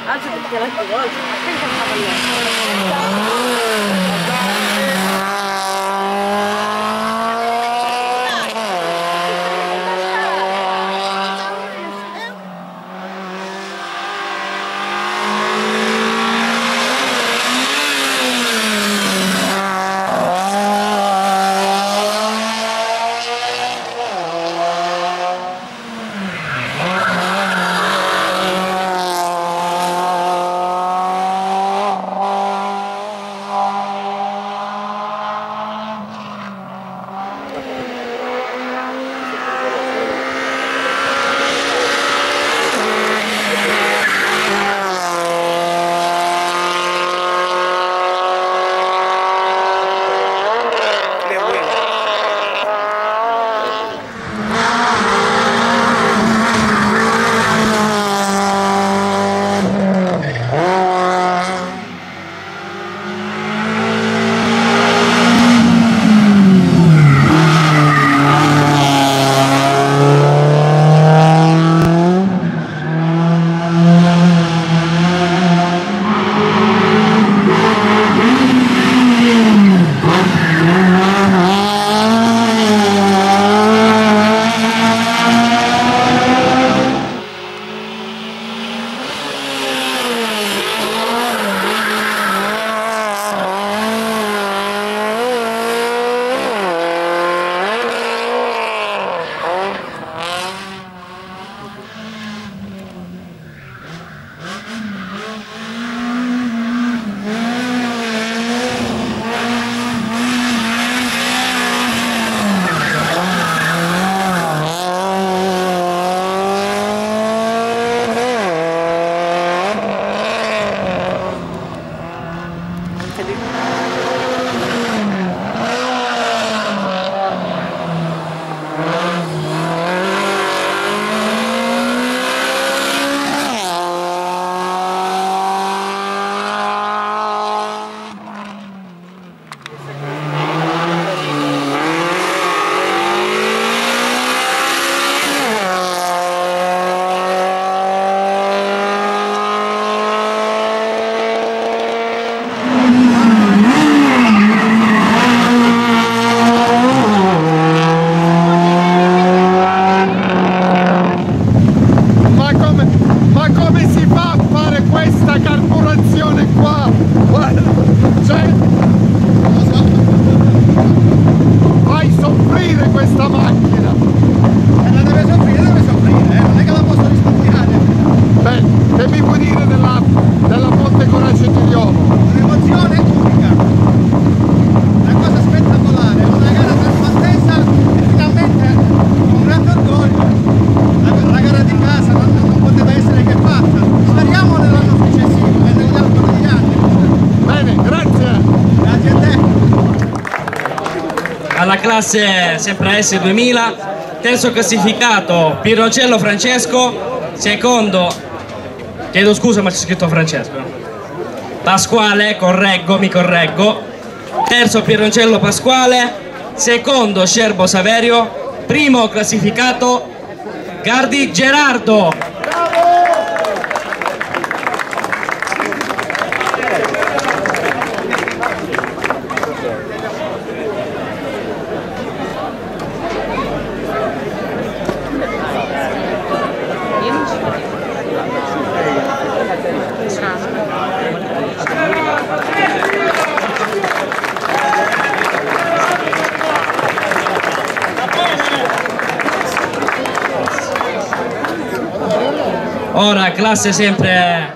Anzi, perché la Tiriolo, della Ponte Corace Tiriolo. Un'emozione unica, una cosa spettacolare, una gara trasfantesa e finalmente con grande orgoglio la gara di casa non poteva essere che fatta. Speriamo nell'anno successivo e negli altri anni. Bene, grazie. Grazie a te. Alla classe sempre S2000, terzo classificato Pirroncello Francesco, secondo, chiedo scusa ma c'è scritto Francesco, Pasquale, mi correggo, terzo Pirroncello Pasquale, secondo Scerbo Saverio, primo classificato Gardi Gerardo. Ora classe sempre